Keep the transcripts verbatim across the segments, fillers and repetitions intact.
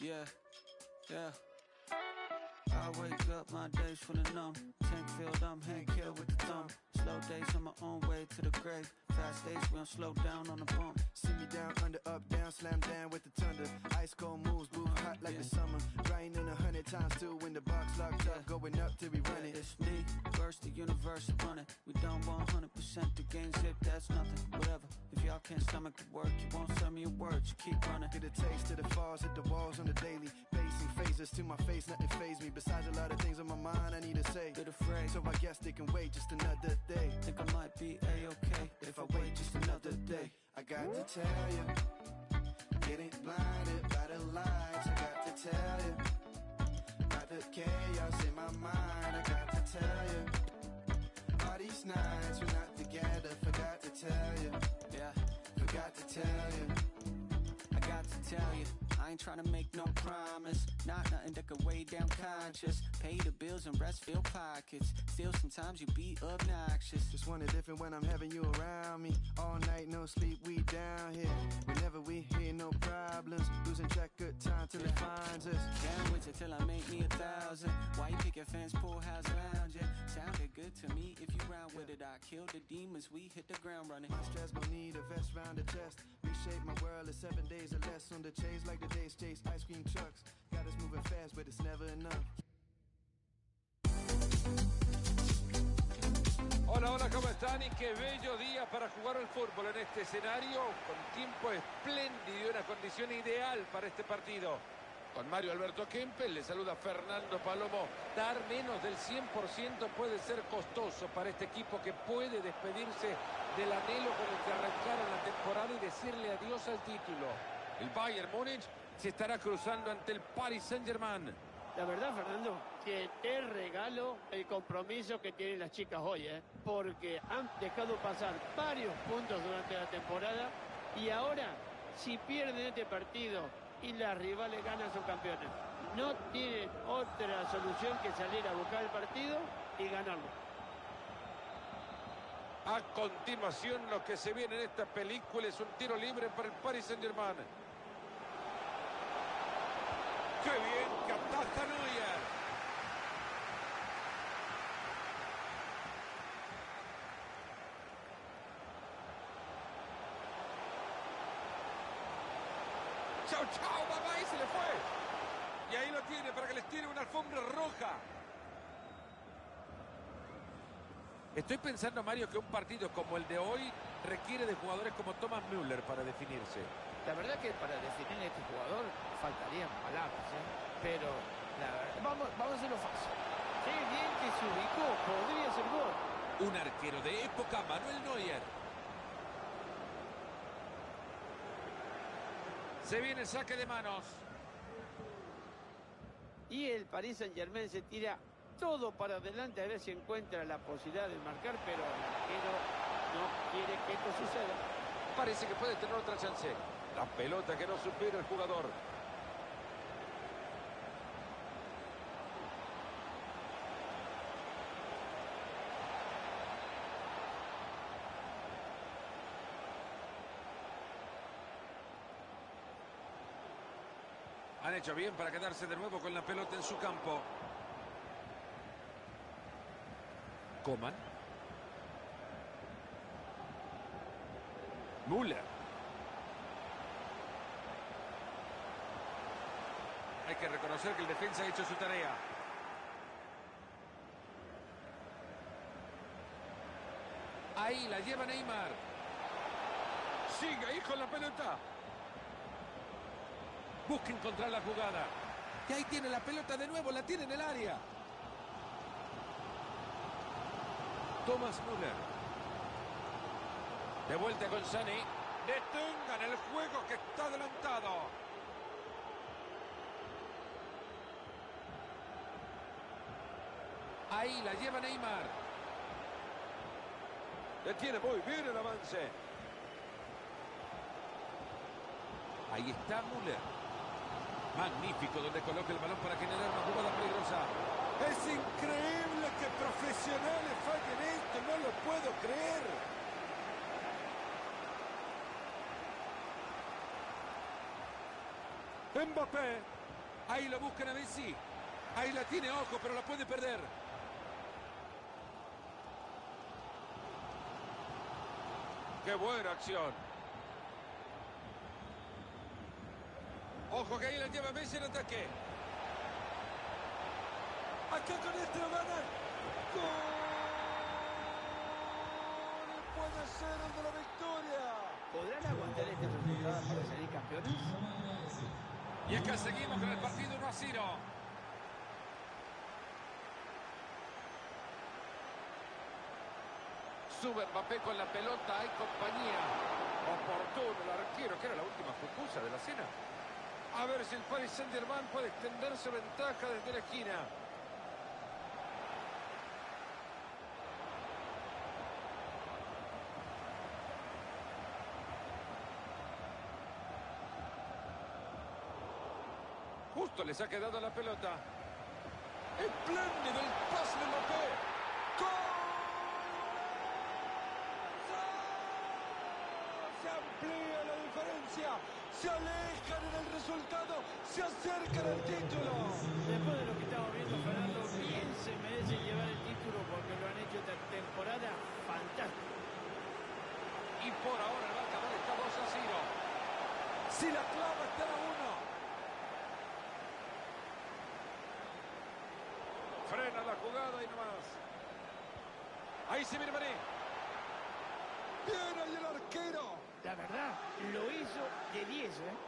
Yeah, yeah. I wake up, my days full of numb. Tank filled, I'm hand killed with the thumb. Slow days on my own way to the grave. Fast days, we don't slow down on the bump. See me down, under, up, down, slam down with the thunder. Ice cold moves, move hot like yeah. the summer. Grinding a hundred times still when the box locked up. Going up till we run Yeah, it. it's me, versus the universe running. We done one hundred percent, the game zip, that's nothing. Whatever, if y'all can't stomach the work, you won't send me a word, you keep running. Get a taste of the falls, hit the walls on the daily. Pacing phases to my face, nothing phase me. Besides a lot of things on my mind I need to say. Bit afraid, So I guess they can wait just another day. think I might be A-okay If I wait just another day, I got to tell you, getting blinded by the lights. I got to tell you, about the chaos in my mind. I got to tell you, all these nights we're not together. Forgot to tell you, Yeah, forgot to tell you. I got to tell you, I ain't tryna make no promise. Not nothing that could weigh down conscious. Pay the bills and rest fill pockets. Still sometimes you be obnoxious. Just want it different when I'm having you around me. All night, no sleep, we down here. Whenever we hear no problems. Losing track of time till it finds us. Down with you till I make me a thousand. Why you pick your fence, pool house lounge? Yeah, sounded good to me. If you round with it, I kill the demons. We hit the ground running. My stress gon' need a vest round the chest. Reshape my world in seven days or less. On the chase like the days chase ice cream trucks. Got us moving fast, but it's never enough. Hola, hola, ¿cómo están? Y qué bello día para jugar al fútbol en este escenario, con tiempo espléndido y una condición ideal para este partido. Con Mario Alberto Kempes, le saluda Fernando Palomo. Dar menos del cien por ciento puede ser costoso para este equipo que puede despedirse del anhelo con el que arrancaron la temporada y decirle adiós al título. El Bayern Múnich se estará cruzando ante el Paris Saint-Germain. La verdad, Fernando, que te regalo el compromiso que tienen las chicas hoy, ¿eh? Porque han dejado pasar varios puntos durante la temporada y ahora, si pierden este partido y las rivales ganan, son campeones. No tienen otra solución que salir a buscar el partido y ganarlo. A continuación, lo que se viene en esta película es un tiro libre para el Paris Saint-Germain. ¡Qué bien que ataja Neuer! ¡Chao, chao, mamá! Y se le fue. Y ahí lo tiene para que les tire una alfombra roja. Estoy pensando, Mario, que un partido como el de hoy requiere de jugadores como Thomas Müller para definirse. La verdad que para definir a este jugador faltarían palabras, ¿eh? Pero la verdad, vamos, vamos a hacerlo fácil. Qué bien que se ubicó, podría ser gol. Un arquero de época, Manuel Neuer. Se viene el saque de manos. Y el Paris Saint-Germain se tira todo para adelante a ver si encuentra la posibilidad de marcar, pero el arquero no quiere que esto suceda. Parece que puede tener otra chance. La pelota que no supera el jugador. Han hecho bien para quedarse de nuevo con la pelota en su campo. Coman. Müller. Hay que reconocer que el defensa ha hecho su tarea. Ahí la lleva Neymar. Sigue ahí con la pelota. Busca encontrar la jugada. Y ahí tiene la pelota de nuevo, la tiene en el área. Thomas Müller. De vuelta con Sané. Detengan el juego que está adelantado. Ahí la lleva Neymar. Detiene muy bien el avance. Ahí está Müller. Magnífico donde coloca el balón para generar una jugada peligrosa. Es increíble que profesionales fallen esto, no lo puedo creer. Mbappé. Ahí lo buscan a Messi. Ahí la tiene, ojo, pero la puede perder. ¡Qué buena acción! Ojo que ahí la lleva Messi en ataque. Acá con este lo gana. ¡Gol! Puede ser el de la victoria. ¿Podrán aguantar este resultado para salir campeones? Y acá seguimos con el partido uno a cero. Sube Mbappé con la pelota, hay compañía. Oportuno el arquero, que era la última pupusa de la cena. A ver si el Paris Saint-Germain puede extender su ventaja desde la esquina. Justo les ha quedado la pelota. Espléndido el pase de Mbappé. ¡Gol! Se amplía la diferencia. Se alejan en el resultado. Se acercan al título. Después de lo que estamos viendo, Fernando, bien se merecen llevar el título porque lo han hecho esta temporada fantástico. Y por ahora el marcador está dos a cero. Si la clava está a uno. Frena la jugada y nomás. Ahí se viene Mané. Bien ahí el arquero. La verdad, lo hizo de diez, ¿eh?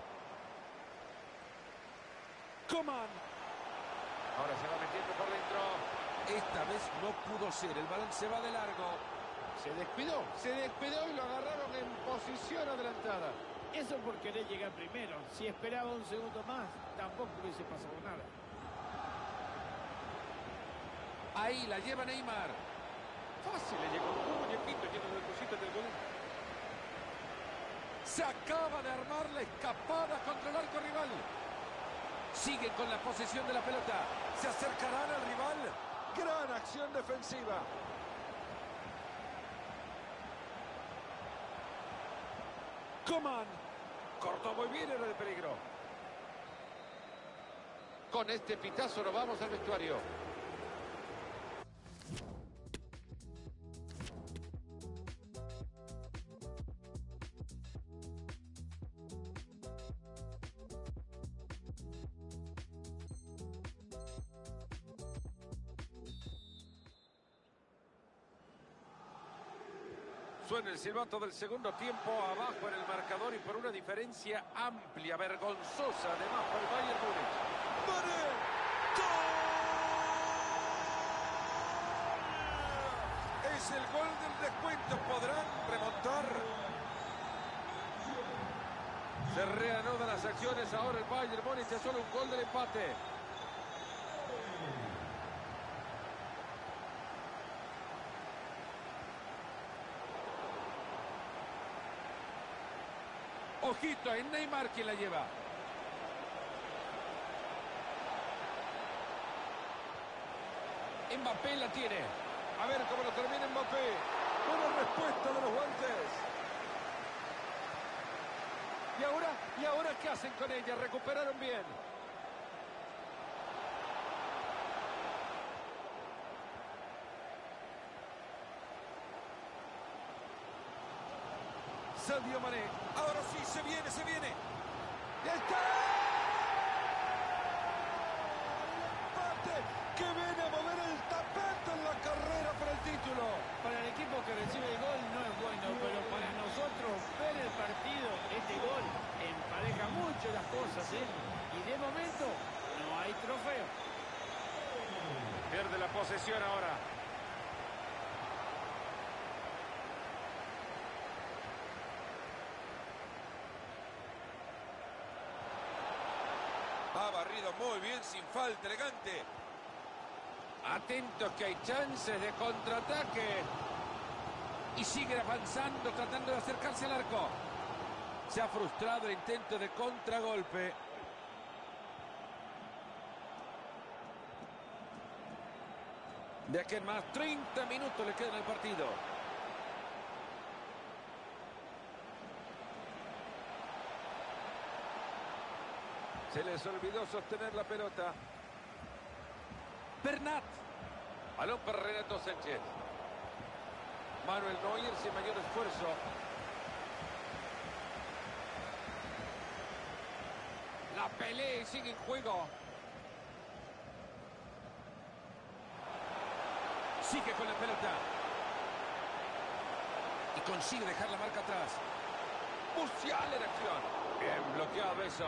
Coman. Ahora se va metiendo por dentro. Esta vez no pudo ser. El balón se va de largo. Se descuidó. Se descuidó y lo agarraron en posición adelantada. Eso por querer llegar primero. Si esperaba un segundo más, tampoco hubiese pasado nada. Ahí la lleva Neymar. Fácil le llegó. Un muñequito lleno de cositas del gol. Se acaba de armar la escapada contra el arco rival. Siguen con la posesión de la pelota. Se acercarán al rival. Gran acción defensiva. Coman. Cortó muy bien, era de peligro. Con este pitazo nos vamos al vestuario. Suena el silbato del segundo tiempo, abajo en el marcador y por una diferencia amplia, vergonzosa, además por el Bayern Múnich. ¡Mané! ¡Gol! Es el gol del descuento, ¿podrán remontar? Se reanudan las acciones, ahora el Bayern Múnich es solo un gol del empate. Ojito, es Neymar quien la lleva. Mbappé la tiene. A ver cómo lo termina Mbappé. Buena respuesta de los guantes. ¿Y ahora? ¿Y ahora qué hacen con ella? Recuperaron bien. Sadio Mané. Ahora sí, se viene, se viene. ¡Ya está! ¡El empate! Que viene a mover el tapete en la carrera para el título. Para el equipo que recibe el gol no es bueno, pero para nosotros ver el partido, este gol empareja mucho las cosas, ¿eh? Y de momento no hay trofeo. Pierde la posesión ahora. Ha barrido muy bien, sin falta, elegante. Atentos que hay chances de contraataque. Y siguen avanzando, tratando de acercarse al arco. Se ha frustrado el intento de contragolpe. De aquí en más, treinta minutos le quedan al partido. Se les olvidó sostener la pelota. Bernat. Balón para Renato Sánchez. Manuel Neuer sin mayor esfuerzo. La pelea sigue en juego. Sigue con la pelota. Y consigue dejar la marca atrás. Musial en acción. Bien bloqueado eso.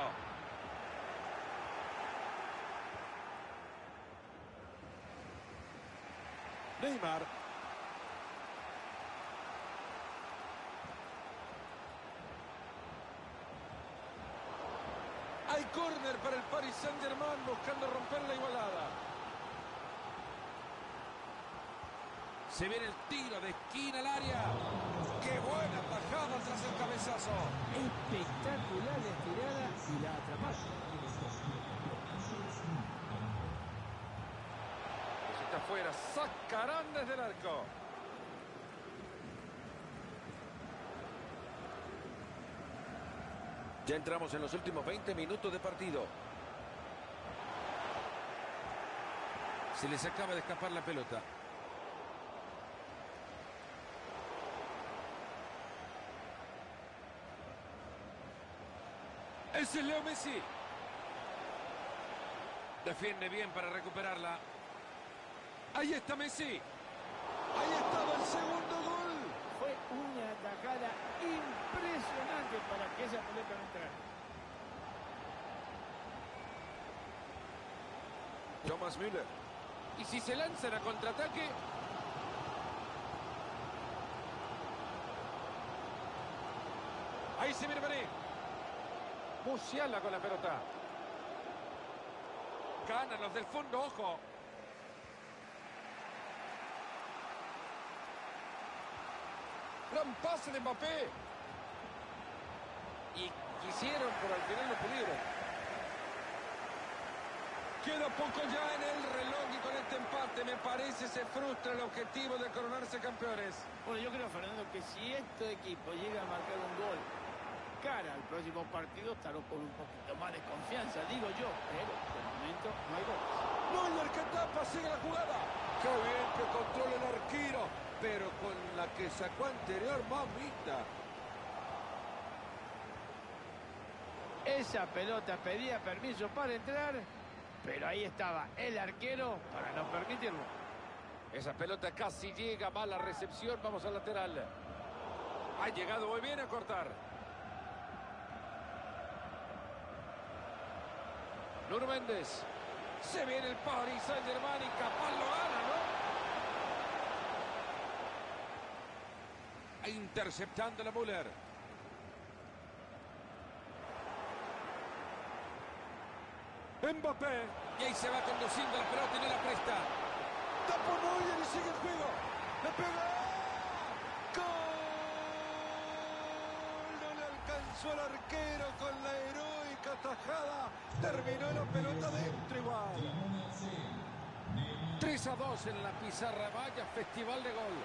Neymar. Hay córner para el Paris Saint-Germain buscando romper la igualada. Se viene el tiro de esquina al área. ¡Qué buena tajada tras el cabezazo! Espectacular la estirada y la atrapada. Pues está afuera. Sacarán desde el arco. Ya entramos en los últimos veinte minutos de partido. Se les acaba de escapar la pelota. Ese es Leo Messi. Defiende bien para recuperarla. Ahí está Messi. Ahí estaba el segundo gol. Fue una tajada impresionante para que esa pelota no entrara. Thomas Müller. Y si se lanzan a contraataque. Ahí se viene Mané. Musiala con la pelota. Ganan los del fondo, ojo. Gran pase de Mbappé. Y quisieron, pero al final no pudieron. Queda poco ya en el reloj y con este empate me parece se frustra el objetivo de coronarse campeones. Bueno, yo creo, Fernando, que si este equipo llega a marcar un gol cara al próximo partido, estará con un poquito más de confianza, digo yo, pero de momento no hay goles. Neuer que tapa, sigue la jugada. Qué bien que controla el arquero, pero con la que sacó anterior, mamita. Esa pelota pedía permiso para entrar, pero ahí estaba el arquero para no permitirlo. Esa pelota casi llega, mala recepción, vamos al lateral. Ha llegado muy bien a cortar. Nuno Méndez. Se viene el Paris Saint-Germain y capaz lo gana, ¿no? Interceptando la Müller. Mbappé. Y ahí se va conduciendo la pelota y no la presta. Tapó Neuer y sigue el juego. ¡Le pega! ¡Gol! No le alcanzó el arquero con la heroica tajada. Terminó la pelota dentro igual. tres a dos en la pizarra. Vaya festival de gol.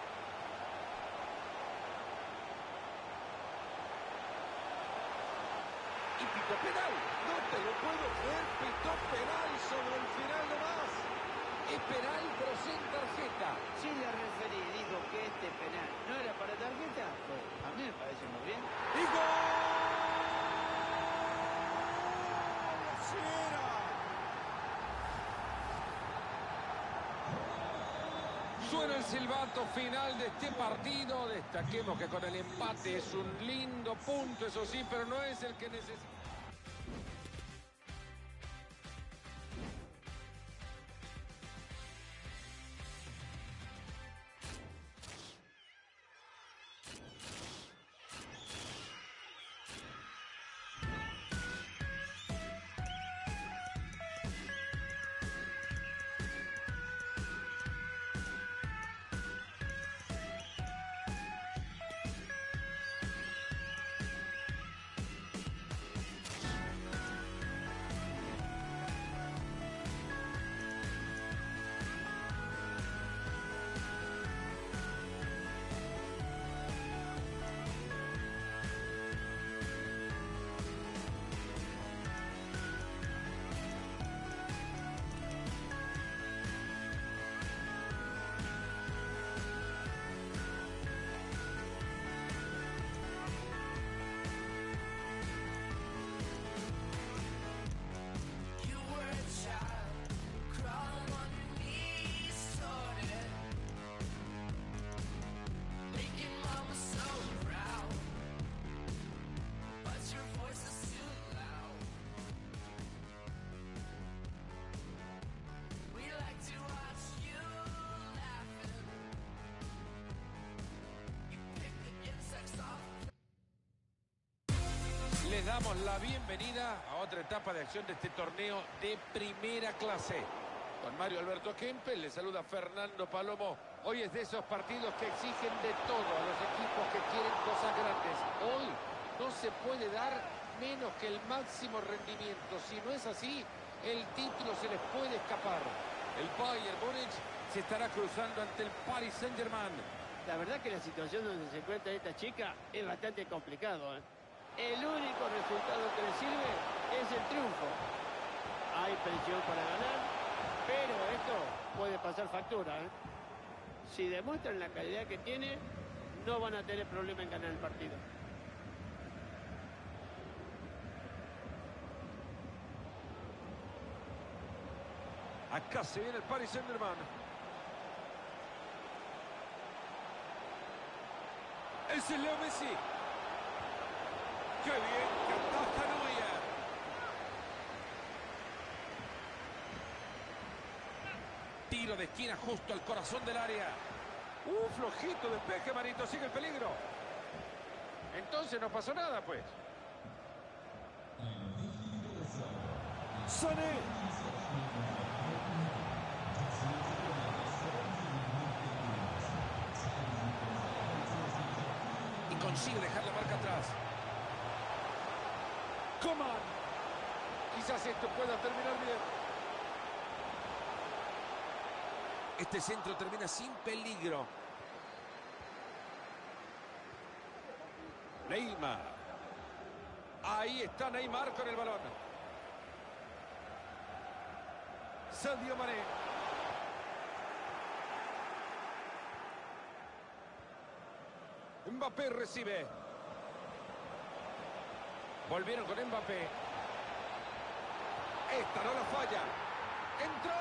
Y pitó penal. No te lo puedo creer. Pitó penal sobre el final de más. Es penal pero sin tarjeta. Si la referí dijo que este penal no era para tarjeta, pues a mí me parece muy bien. ¡Y gol! ¡Sí era! Suena el silbato final de este partido. Destaquemos que con el empate es un lindo punto, eso sí, pero no es el que necesita. damos la bienvenida a otra etapa de acción de este torneo de primera clase. Con Mario Alberto Kempes le saluda Fernando Palomo. Hoy es de esos partidos que exigen de todo a los equipos que quieren cosas grandes. Hoy no se puede dar menos que el máximo rendimiento. Si no es así, el título se les puede escapar. El Bayern Múnich se estará cruzando ante el Paris Saint-Germain. La verdad que la situación donde se encuentra esta chica es bastante complicado, ¿eh? El único resultado que le sirve es el triunfo. Hay presión para ganar, pero esto puede pasar factura, ¿eh? Si demuestran la calidad que tiene, no van a tener problema en ganar el partido. Acá se viene el Paris Saint-Germain. Ese es Leo Messi. ¡Qué bien que ataja Neuer! Tiro de esquina justo al corazón del área. Un flojito despeje, Marito. Sigue el peligro. Entonces no pasó nada, pues. Sané. Y consigue dejar la marca atrás. Coman. Quizás esto pueda terminar bien. Este centro termina sin peligro. Neymar. Ahí está Neymar con el balón. Sadio Mané. Mbappé recibe. Volvieron con Mbappé. Esta no la falla. Entró.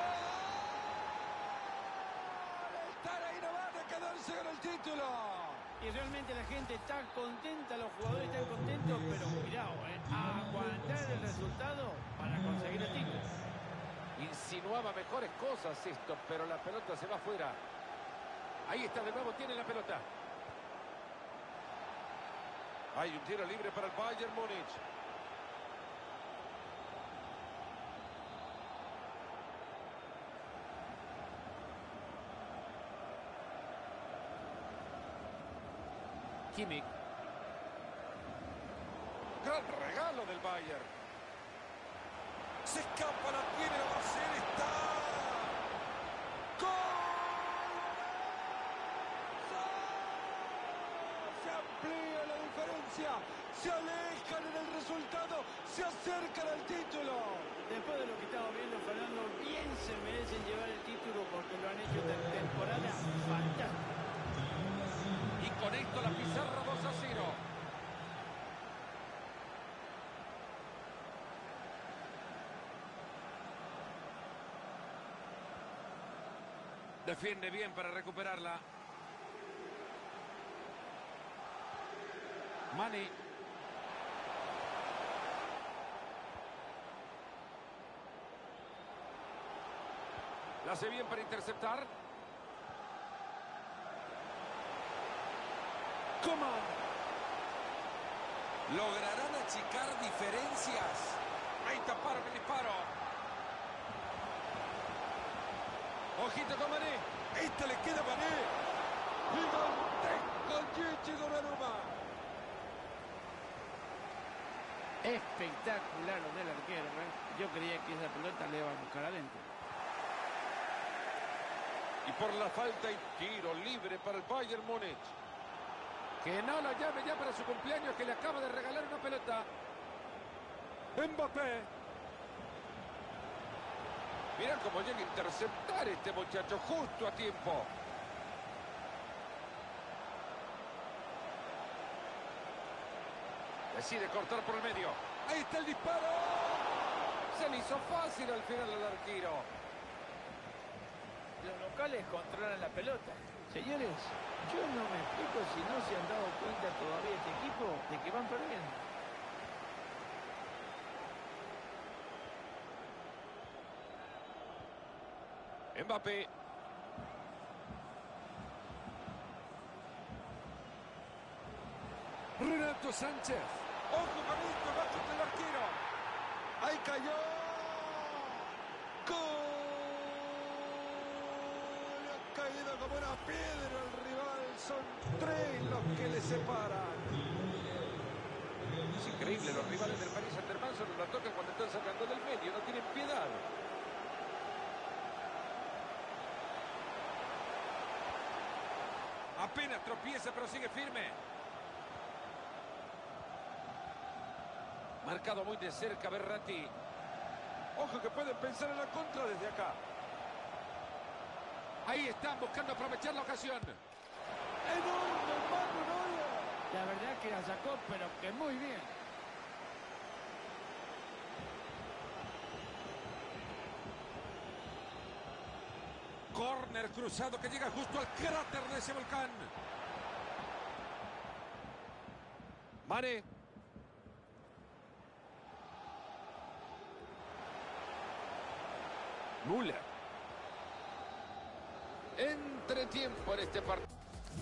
Están ahí nomás de quedarse con el título. Y realmente la gente está contenta, los jugadores están contentos, pero cuidado, ¿eh? A aguantar el resultado para conseguir el título. Insinuaba mejores cosas esto, pero la pelota se va afuera. Ahí está de nuevo, tiene la pelota. Hay un tiro libre para el Bayern Múnich. Kimmich. Gran regalo del Bayern. Se escapa, la tiene, la va a hacer, está. ¡Gol! Se amplía la diferencia. Se alejan en el resultado. Se acercan al título. Después de lo que estamos viendo, Fernando, bien se merecen llevar el título porque lo han hecho esta temporada fantástica. Y con esto la pizarra dos a cero. Defiende bien para recuperarla. Mane. La hace bien para interceptar. Coman. ¿Lograrán achicar diferencias? Ahí taparon el disparo. Ojito con Mané. Esta le queda a Mané. Gigantesco Gigi Donnarumma. Espectacular lo del arquero, ¿eh? Yo creía que esa pelota le iba a buscar adentro. Y por la falta y tiro libre para el Bayern Múnich. Que no lo llame ya para su cumpleaños, que le acaba de regalar una pelota. Mbappé. Mira cómo llega a interceptar este muchacho justo a tiempo. Decide cortar por el medio. Ahí está el disparo. Se le hizo fácil al final al arquero. Los locales controlan la pelota. Señores, yo no me explico si no se han dado cuenta todavía este equipo de que van perdiendo. Mbappé. Renato Sánchez. Ojo con esto, va contra el arquero. Ahí cayó. ¡Gol! Ha caído como una piedra el rival. Son tres los que le separan. Es increíble, los rivales del Paris Saint-Germain solo la tocan cuando están sacando del medio, no tienen piedad. Apenas tropieza, pero sigue firme. Marcado muy de cerca Verratti. Ojo que pueden pensar en la contra desde acá. Ahí están buscando aprovechar la ocasión. ¡Enorme, Manu Neuer! La verdad que la sacó, pero que muy bien. Córner cruzado que llega justo al cráter de ese volcán. Mane. Müller. Entretiempo en este partido.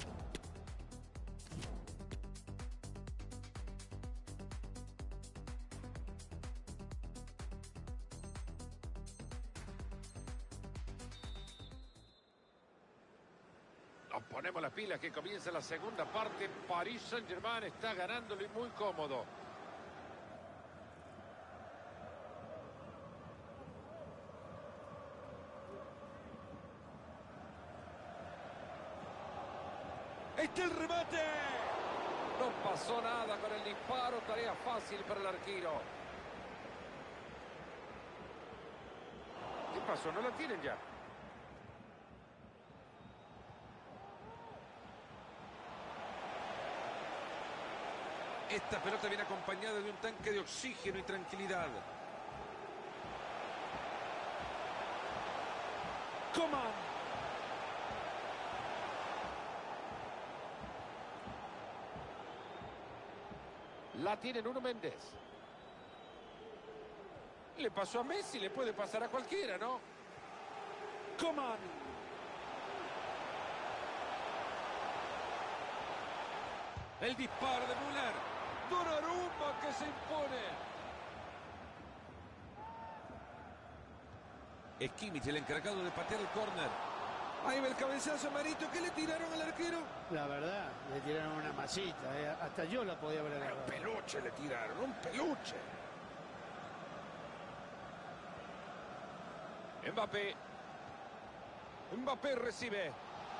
Nos ponemos las pilas que comienza la segunda parte. Paris Saint-Germain está ganándolo y muy cómodo. ¡Este el remate! No pasó nada con el disparo, tarea fácil para el arquero. ¿Qué pasó? ¿No la tienen ya? Esta pelota viene acompañada de un tanque de oxígeno y tranquilidad. ¡Coman! La tiene Nuno Méndez. Le pasó a Messi, le puede pasar a cualquiera, ¿no? Coman. El disparo de Müller. Donnarumma que se impone. Es Kimmich el encargado de patear el córner. Ahí va el cabezazo, Marito. ¿Qué le tiraron al arquero? La verdad, le tiraron una masita. Eh. Hasta yo la podía haber agarrado. Un peluche le tiraron, un peluche. Mbappé. Mbappé recibe.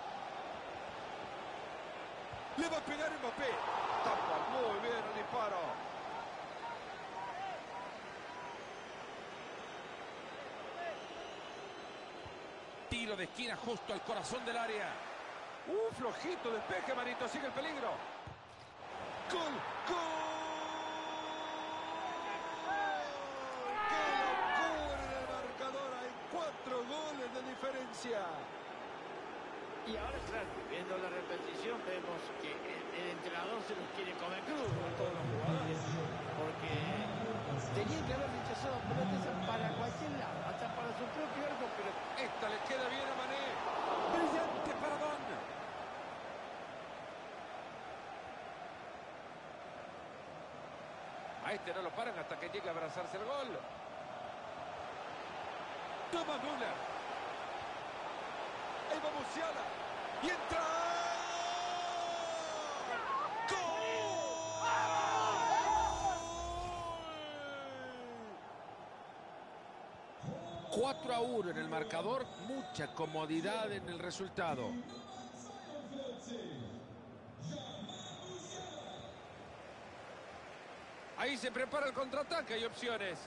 Le va a pegar Mbappé. Tapa muy bien el disparo. Tiro de esquina justo al corazón del área. Uh, flojito despeje, Marito. Sigue el peligro. ¡Gol! ¡Gol! ¡Qué locura en el marcador! Hay cuatro goles de diferencia. Y ahora, claro, viendo la repetición, vemos que el, el entrenador se los quiere comer crudo a todos los jugadores. Porque tenían que haber rechazado pelotas para cualquier lado, hasta para su propio arco, pero esta le queda bien a Mané. Brillante paradón. A este no lo paran hasta que llegue a abrazarse el gol. Toma Müller. Ahí va Musiala. Y entra. cuatro a uno en el marcador, mucha comodidad en el resultado. Ahí se prepara el contraataque, hay opciones.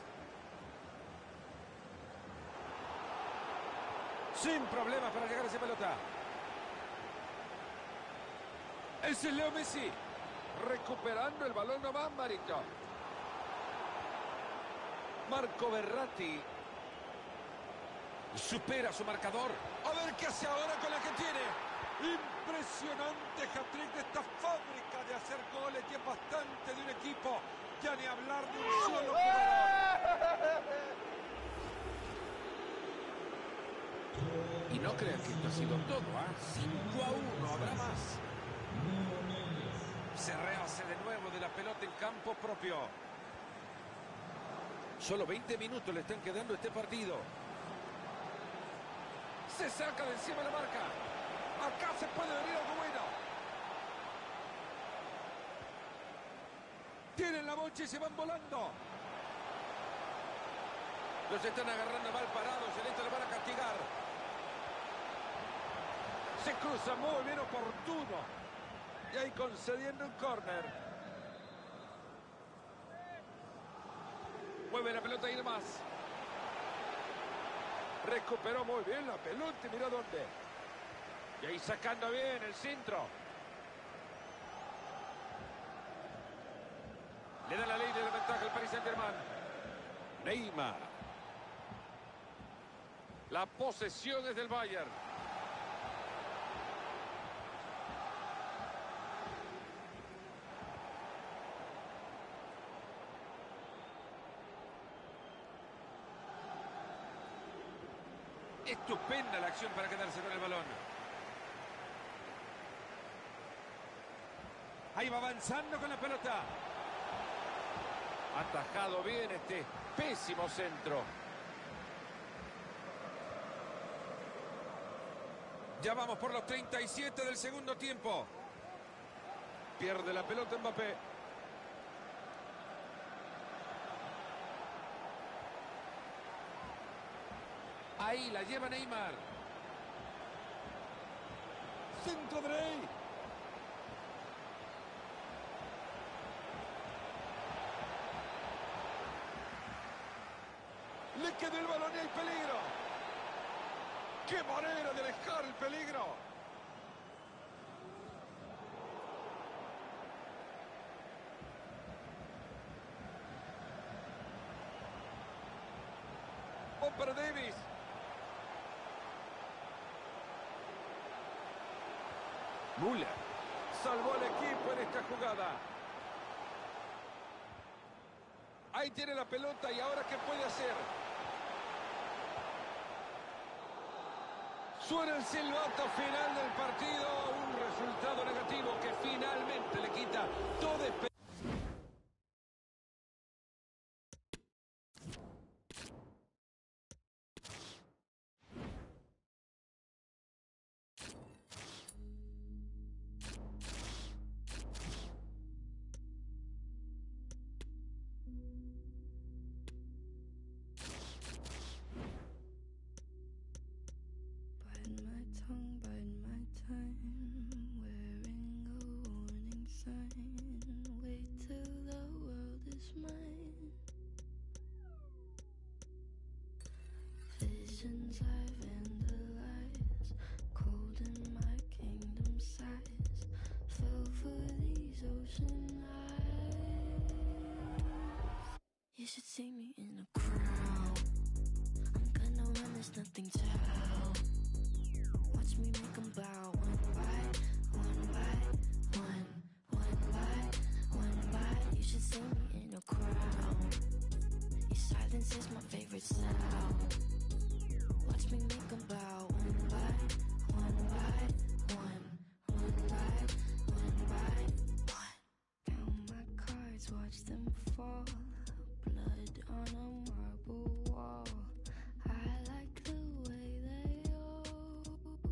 Sin problemas para llegar a esa pelota. Ese es Leo Messi. Recuperando el balón nomás, Marito. Marco Verratti. Supera su marcador. A ver qué hace ahora con la que tiene. Impresionante hat-trick de esta fábrica de hacer goles. Y es bastante de un equipo. Ya ni hablar de un solo jugador. Y no crean que esto ha sido todo, ¿ah? cinco a uno, habrá más. Se rehace de nuevo de la pelota en campo. campo propio. Solo veinte minutos le están quedando a este partido. Se saca de encima la marca. Acá se puede venir algo bueno. Tienen la bocha y se van volando. Los están agarrando mal parados. En esto lo van a castigar. Se cruza muy bien oportuno. Y ahí concediendo un córner. Mueve la pelota y demás. Recuperó muy bien la pelota y mirá dónde. Y ahí sacando bien el centro. Le da la ley de la ventaja al Paris Saint-Germain. Neymar. La posesión es del Bayern. Estupenda la acción para quedarse con el balón. Ahí va avanzando con la pelota. Atajado bien este pésimo centro. Ya vamos por los treinta y siete del segundo tiempo. Pierde la pelota Mbappé. Ahí la lleva Neymar. Centro de ahí. Le queda el balón y hay peligro. ¡Qué manera de alejar el peligro! ¡Oh, para Davis! Müller salvó al equipo en esta jugada. Ahí tiene la pelota y ahora ¿qué puede hacer? Suena el silbato final del partido, un resultado negativo que finalmente le quita toda esperanza. Visions I vandalize, cold in my kingdom size, fell for these ocean eyes. You should see me in a crowd. I'm gonna run, there's nothing to help. Watch me make them bow one by one by one, one by one by. You should see me in a crowd. Your silence is my favorite sound. Watch me make them bow one by one by one, one by one by one. Count my cards, watch them fall. Blood on a marble wall. I like the way they all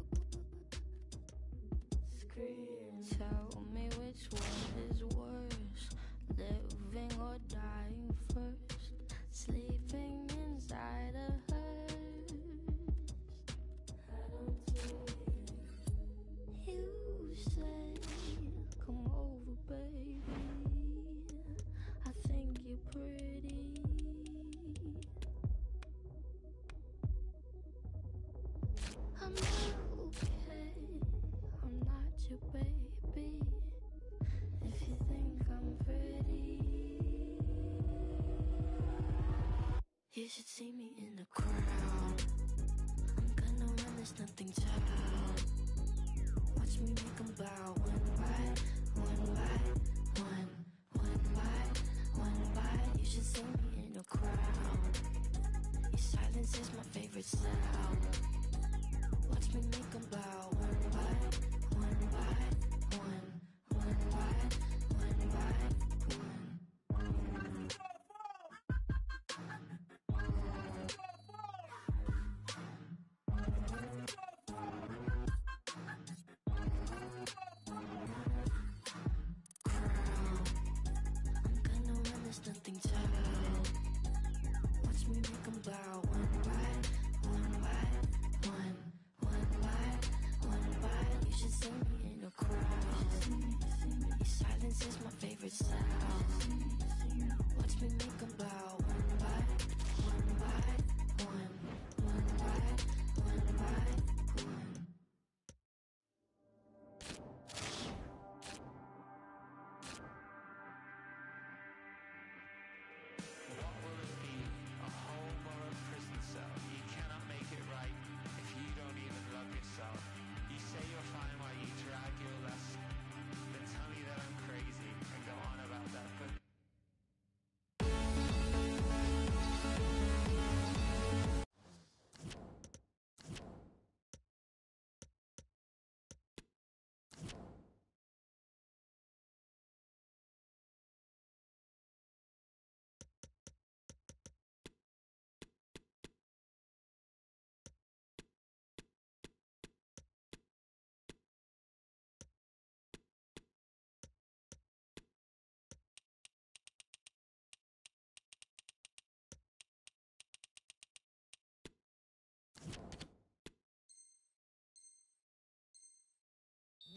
scream. Tell me which one is worse, living or dying first. Sleeping inside a hearse. I don't see it. You say, come over, baby. I think you're pretty. I'm okay. I'm not your baby. If you think I'm pretty. You should see me in the crowd. I'm gonna run, there's nothing to help. Watch me make them bow one by one by one, one by one by. You should see me in a crowd. Your silence is my favorite sound. Watch me make them bow one by one by one, one by one by one.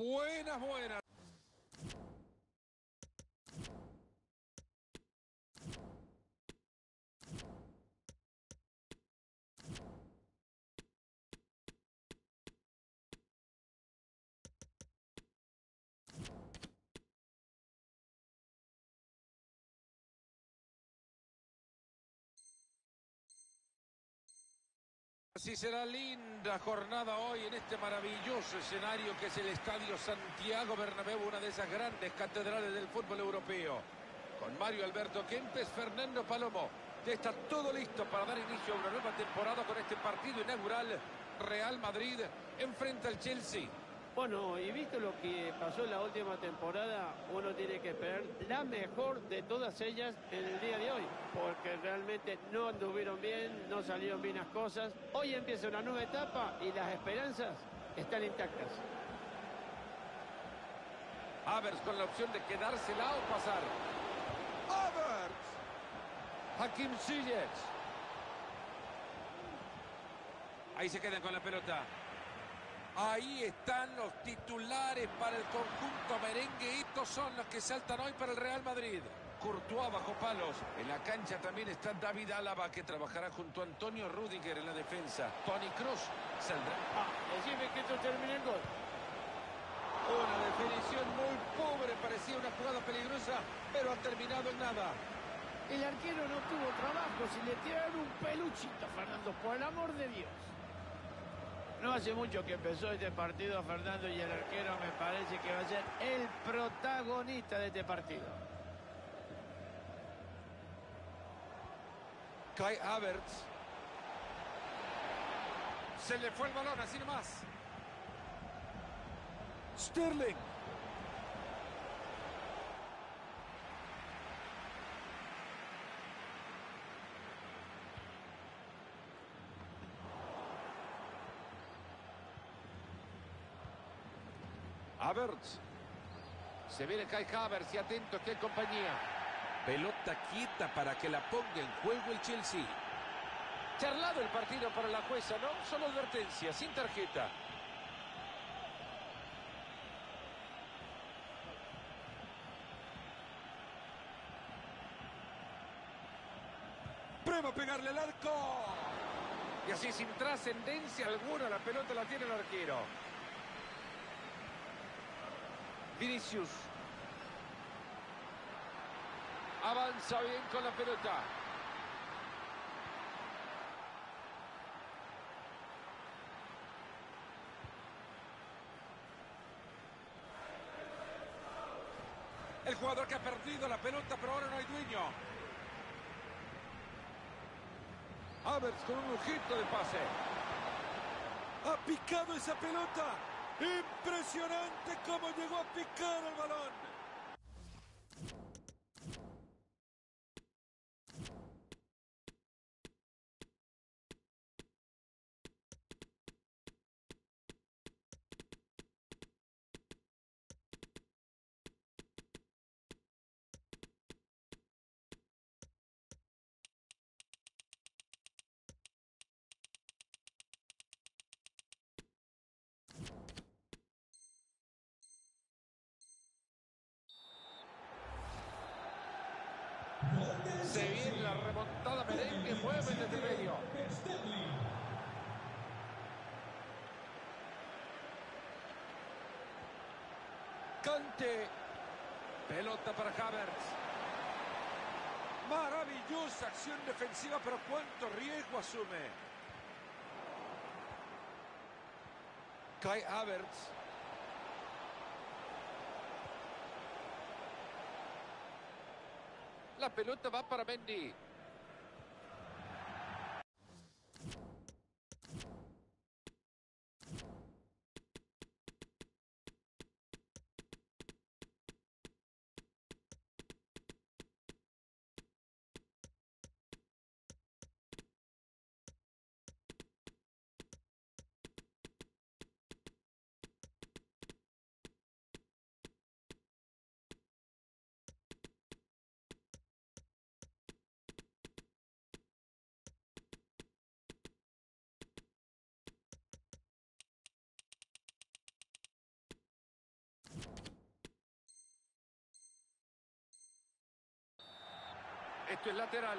Buenas, buenas. Así será linda jornada hoy en este maravilloso escenario que es el Estadio Santiago Bernabéu, una de esas grandes catedrales del fútbol europeo. Con Mario Alberto Kempes, Fernando Palomo. Ya está todo listo para dar inicio a una nueva temporada con este partido inaugural. Real Madrid enfrenta al Chelsea. Bueno, y visto lo que pasó en la última temporada, uno tiene que esperar la mejor de todas ellas en el día de hoy, porque realmente no anduvieron bien, no salieron bien las cosas. Hoy empieza una nueva etapa y las esperanzas están intactas. Havertz con la opción de quedársela o pasar. Havertz. Hakim Ziyech. Ahí se quedan con la pelota. Ahí están los titulares para el conjunto merengue. Estos son los que saltan hoy para el Real Madrid. Courtois bajo palos. En la cancha también está David Álava, que trabajará junto a Antonio Rüdiger en la defensa. Toni Kroos saldrá. Ah, decime que esto termine el gol. Una definición muy pobre. Parecía una jugada peligrosa, pero ha terminado en nada. El arquero no tuvo trabajo. Si le tiraron un peluchito, Fernando, por el amor de Dios. No hace mucho que empezó este partido, Fernando, y el arquero me parece que va a ser el protagonista de este partido. Kai Havertz. Se le fue el balón, así nomás. Sterling. Havertz. Se viene Kai Havertz y atento que hay compañía. Pelota quieta para que la ponga en juego el Chelsea. Charlado el partido para la jueza, ¿no? Solo advertencia, sin tarjeta. Prueba a pegarle al arco. Y así sin trascendencia alguna la pelota la tiene el arquero. Vinicius. Avanza bien con la pelota. El jugador que ha perdido la pelota, pero ahora no hay dueño. Havertz con un lujito de pase. Ha picado esa pelota. Impresionante cómo llegó a picar el balón. Se viene la remontada merengue, mueve desde el medio. Kanté. Pelota para Havertz. Maravillosa acción defensiva, pero cuánto riesgo asume. Kai Havertz. La pelota va para Mendy. Esto es lateral.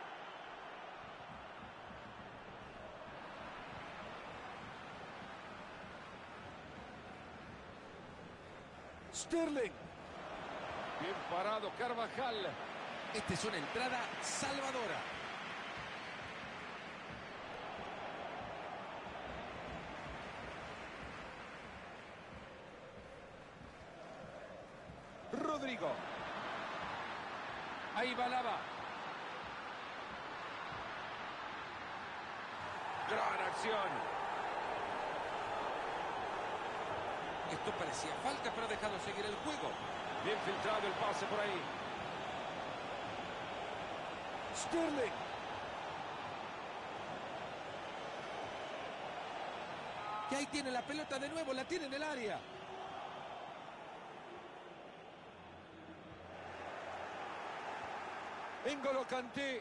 Sterling. Bien parado Carvajal. Esta es una entrada salvadora. Rodrigo. Ahí va Lava. Gran acción. Esto parecía falta, pero ha dejado seguir el juego. Bien filtrado el pase por ahí. Sterling. Y ahí tiene la pelota de nuevo, la tiene en el área. N'Golo Kanté.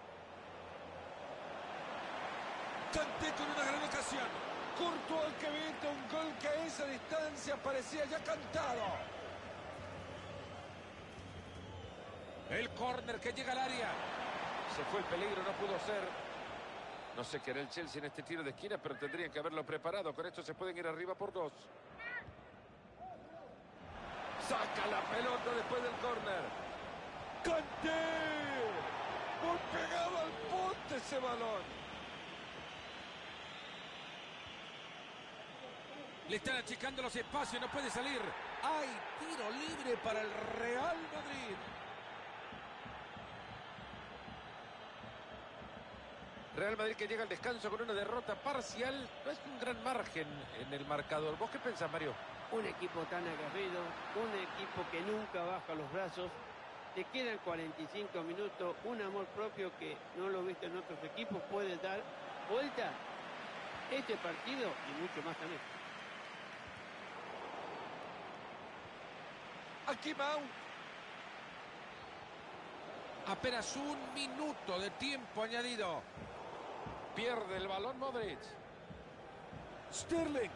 Kanté con una gran ocasión. Courtois que mete un gol que a esa distancia parecía ya cantado. El córner que llega al área. Se fue el peligro, no pudo ser. No sé qué hará el Chelsea en este tiro de esquina, pero tendrían que haberlo preparado. Con esto se pueden ir arriba por dos. Saca la pelota después del córner. ¡Kanté! Muy pegado al poste ese balón. Le están achicando los espacios, no puede salir. ¡Hay tiro libre para el Real Madrid! Real Madrid que llega al descanso con una derrota parcial. No es un gran margen en el marcador. ¿Vos qué pensás, Mario? Un equipo tan aguerrido, un equipo que nunca baja los brazos. Le quedan cuarenta y cinco minutos, un amor propio que no lo he visto en otros equipos, puede dar vuelta este partido y mucho más también. Aquí Mount. Apenas un minuto de tiempo añadido. Pierde el balón Modric. Sterling.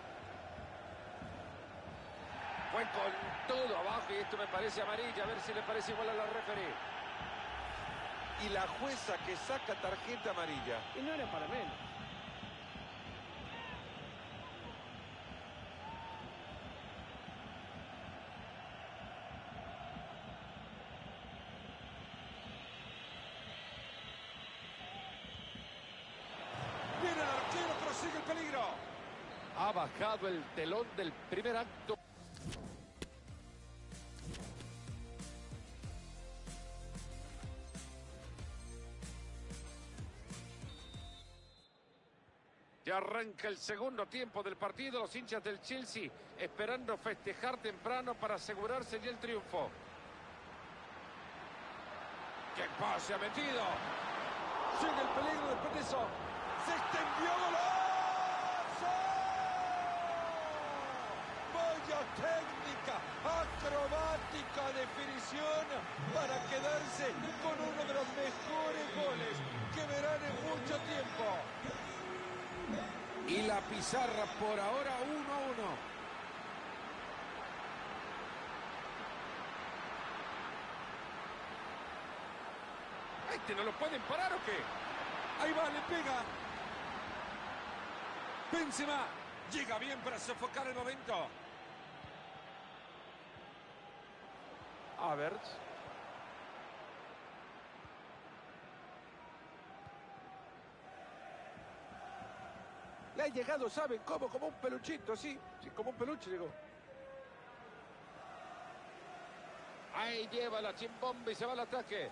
Fue con todo abajo y esto me parece amarilla. A ver si le parece igual a la referee. Y la jueza que saca tarjeta amarilla. Y no era para menos. Viene el arquero, pero sigue el peligro. Ha bajado el telón del primer acto. Ya arranca el segundo tiempo del partido. Los hinchas del Chelsea esperando festejar temprano para asegurarse ya el triunfo. ¡Qué pase ha metido! Sigue el peligro después de eso. ¡Se extendió! ¡Golazo! ¡Vaya técnica! Acrobática definición para quedarse con uno de los mejores goles que verán en mucho tiempo. Y la pizarra por ahora uno a uno. ¿Este no lo pueden parar o qué? Ahí va, le pega. Benzema llega bien para sofocar el momento. Havertz. Le ha llegado, ¿saben cómo? Como un peluchito, sí. Sí, como un peluche llegó. Ahí lleva la chimbomba y se va al ataque.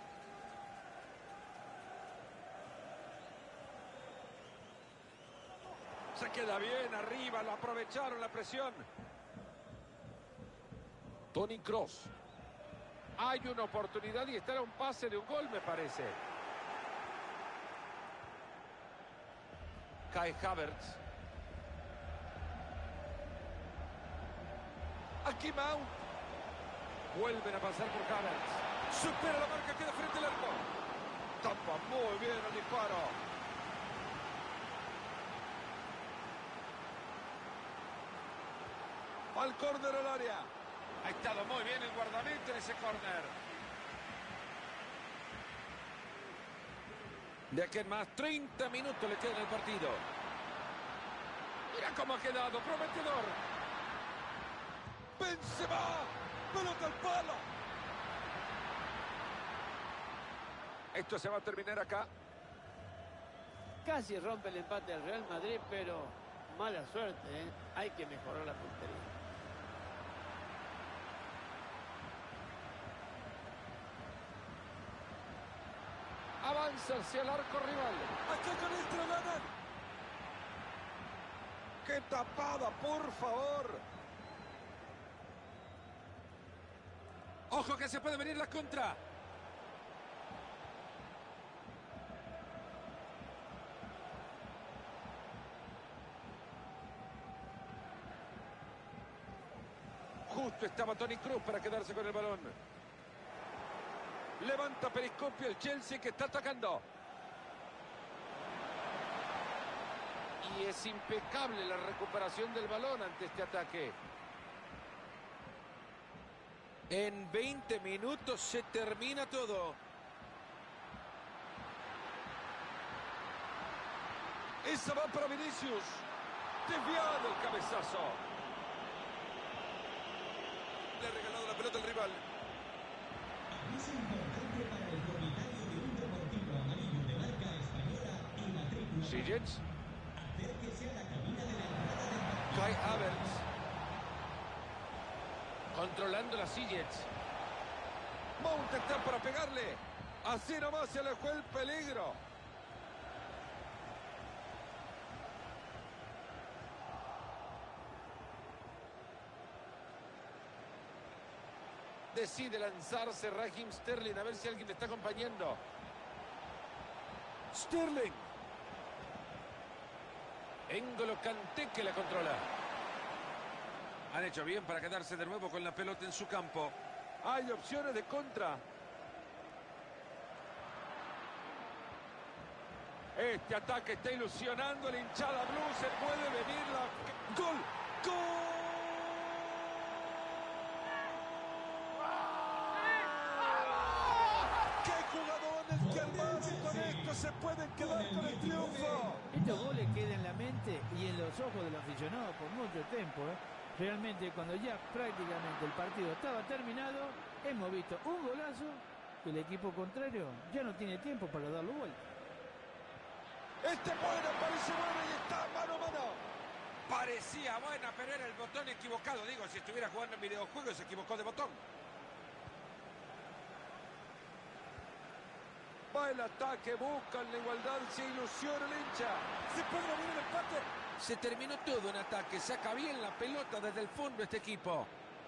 Se queda bien arriba, lo aprovecharon la presión. Toni Kroos. Hay una oportunidad y estará un pase de un gol, me parece. Kai Havertz. Aquí Mount. Vuelven a pasar por Havertz. Supera la marca, queda frente al arco. Tapa muy bien el disparo. Al córner al área. Ha estado muy bien el guardameta en ese córner. De aquí en más, treinta minutos le quedan al partido. Mira cómo ha quedado, prometedor. Benzema, pelota al palo. Esto se va a terminar acá. Casi rompe el empate del Real Madrid, pero mala suerte, ¿eh? Hay que mejorar la puntería. Avanza hacia el arco rival. Aquí con esto lo ganan. ¡Qué tapada, por favor! Ojo que se puede venir la contra. Justo estaba Toni Kroos para quedarse con el balón. Levanta periscopio el Chelsea que está atacando. Y es impecable la recuperación del balón ante este ataque. En veinte minutos se termina todo. Esa va para Vinicius. Desviado el cabezazo. Le ha regalado la pelota al rival. Aviso importante para el propietario de un deportivo amarillo de marca española y matrícula. Sillets. Acérquese a la cabina de la entrada del partido. Kai Havertz. Controlando las Sillets. Mount está para pegarle. Así nomás se alejó el peligro. Decide lanzarse Raheem Sterling a ver si alguien le está acompañando. Sterling. N'Golo Kanté que la controla. Han hecho bien para quedarse de nuevo con la pelota en su campo. Hay opciones de contra. Este ataque está ilusionando a la hinchada blue. Se puede venir la... ¡Gol! ¡Gol! Se pueden quedar con el triunfo. Estos goles quedan en la mente y en los ojos del aficionado por mucho tiempo, ¿eh? Realmente cuando ya prácticamente el partido estaba terminado, hemos visto un golazo que el equipo contrario ya no tiene tiempo para darlo vuelta. Este bueno, parece bueno y está mano a mano. Parecía buena, pero era el botón equivocado. Digo, si estuviera jugando en videojuegos se equivocó de botón. Va el ataque, buscan la igualdad, se ilusiona el hincha. Se puede venir el empate. Se terminó todo en ataque. Saca bien la pelota desde el fondo este equipo.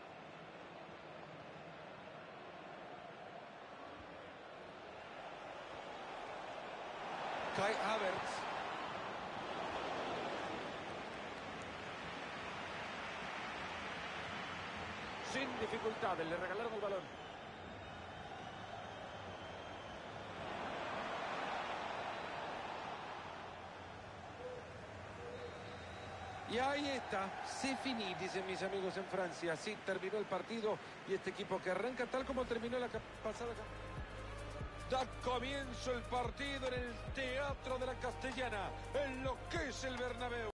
Kai Havertz. Sin dificultades, le regalaron el balón. Y ahí está, c'est fini, dicen mis amigos en Francia. Así terminó el partido y este equipo que arranca tal como terminó la pasada. Da comienzo el partido en el Teatro de la Castellana, en lo que es el Bernabéu.